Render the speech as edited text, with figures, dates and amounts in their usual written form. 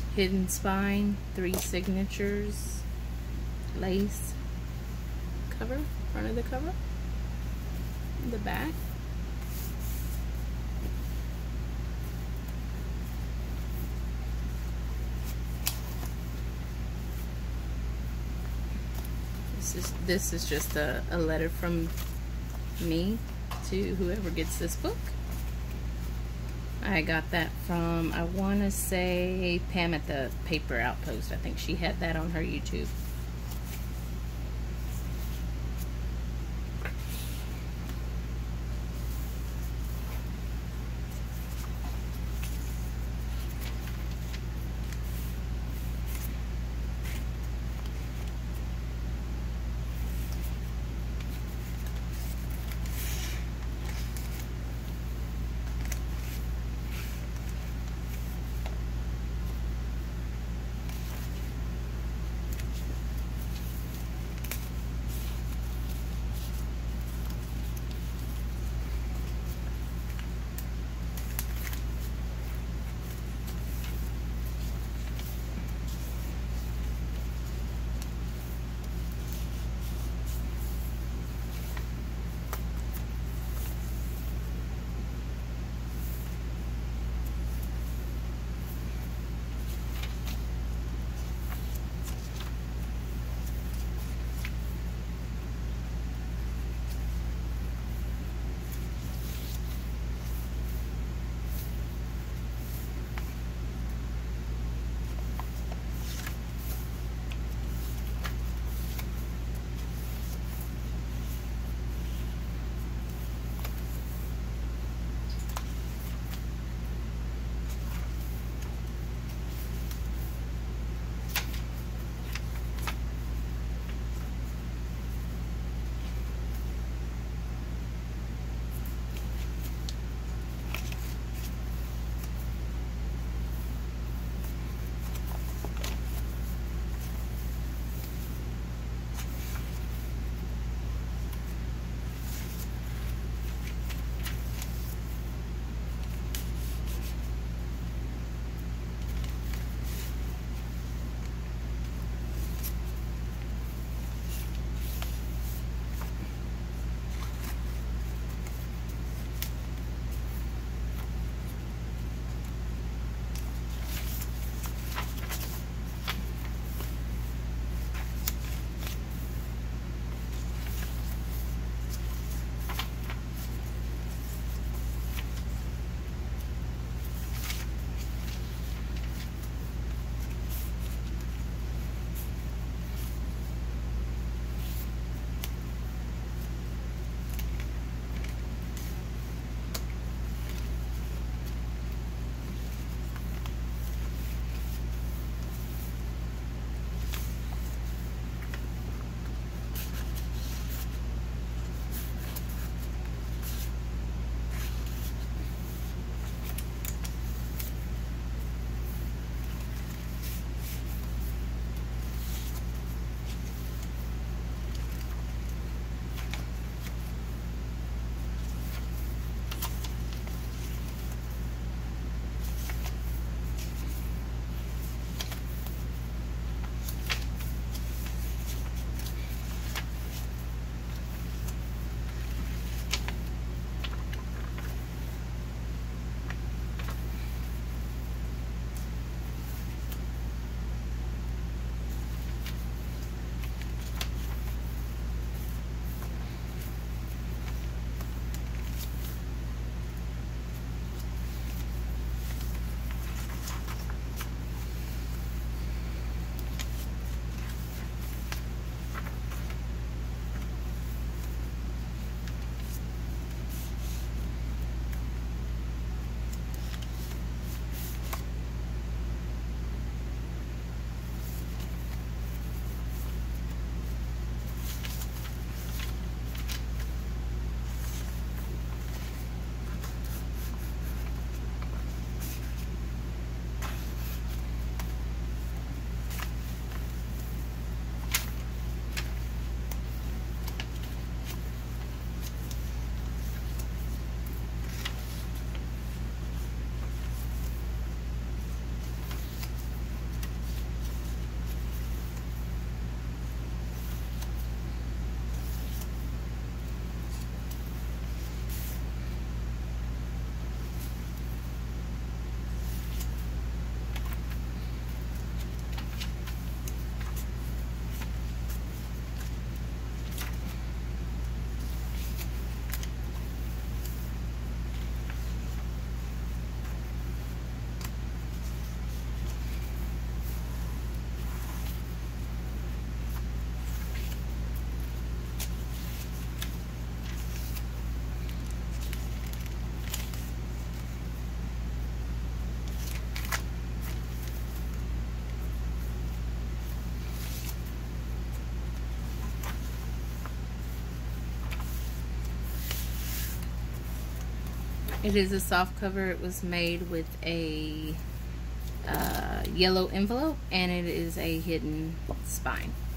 hidden spine, 3 signatures, lace cover, front of the cover, the back. This is just a letter from me to whoever gets this book. I got that from, I want to say, Pam at the Paper Outpost. I think she had that on her YouTube. It is a soft cover. It was made with a yellow envelope, and it is a hidden spine.